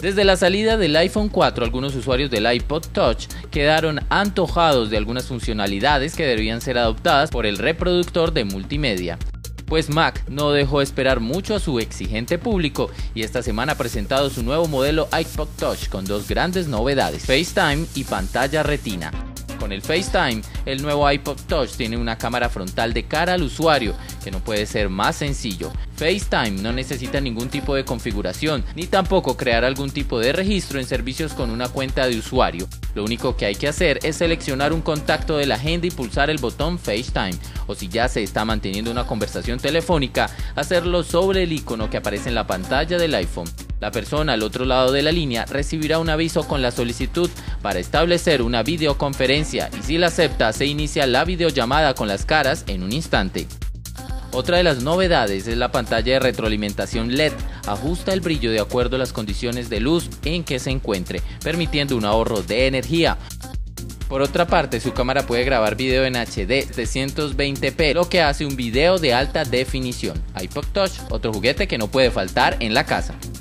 Desde la salida del iPhone 4, algunos usuarios del iPod Touch quedaron antojados de algunas funcionalidades que debían ser adoptadas por el reproductor de multimedia. Pues Mac no dejó esperar mucho a su exigente público y esta semana ha presentado su nuevo modelo iPod Touch con dos grandes novedades: FaceTime y pantalla Retina. Con el FaceTime, el nuevo iPod Touch tiene una cámara frontal de cara al usuario, que no puede ser más sencillo. FaceTime no necesita ningún tipo de configuración, ni tampoco crear algún tipo de registro en servicios con una cuenta de usuario. Lo único que hay que hacer es seleccionar un contacto de la agenda y pulsar el botón FaceTime, o si ya se está manteniendo una conversación telefónica, hacerlo sobre el icono que aparece en la pantalla del iPhone. La persona al otro lado de la línea recibirá un aviso con la solicitud para establecer una videoconferencia y si la acepta se inicia la videollamada con las caras en un instante. Otra de las novedades es la pantalla de retroalimentación LED. Ajusta el brillo de acuerdo a las condiciones de luz en que se encuentre, permitiendo un ahorro de energía. Por otra parte, su cámara puede grabar video en HD 720p, lo que hace un video de alta definición. iPod Touch, otro juguete que no puede faltar en la casa.